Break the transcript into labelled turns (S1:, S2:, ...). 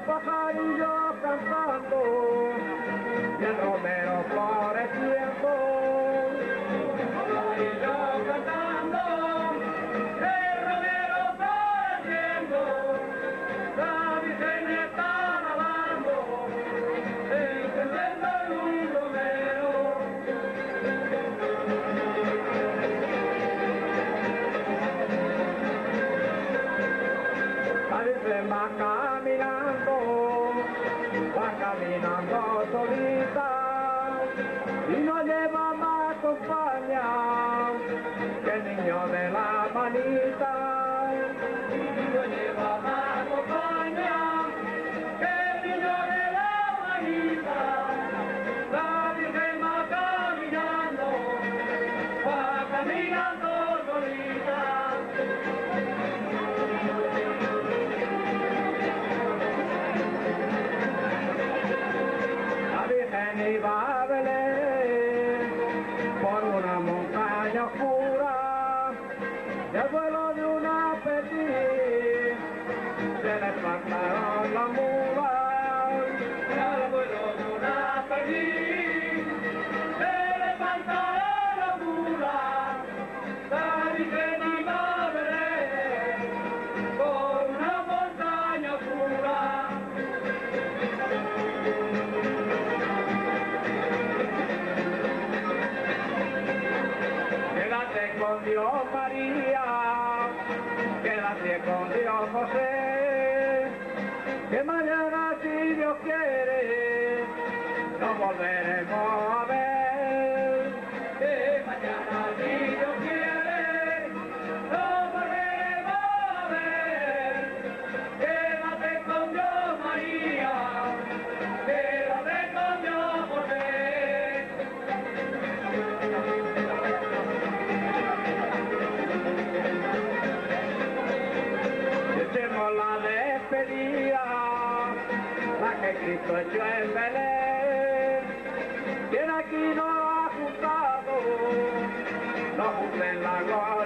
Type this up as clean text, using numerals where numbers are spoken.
S1: pajarillos cantando y el romero floreciendo. Pajarillos cantando, el romero floreciendo, la Virgen está nadando, encendiendo un romero. La Virgen va caminando solita y no lleva más compañía que el niño de la manita. Y no lleva más compañía que el niño de la manita. La Virgen va caminando solita. Iba a Belén por una montaña oscura y al vuelo de una petit se le espantaron las mulas. Y al vuelo de una petit se le espantaron las mulas. La Virgen iba a Belén por una montaña oscura. Quédate con Dios María, quédate con Dios José, que mañana si Dios quiere nos volveremos a ver. Que mañana si Dios quiere nos volveremos a ver. Quédate con Dios María, quédate con Dios José. La despedida, la que Cristo echó en Belén, quien aquí no ha juntado, no junten la gloria.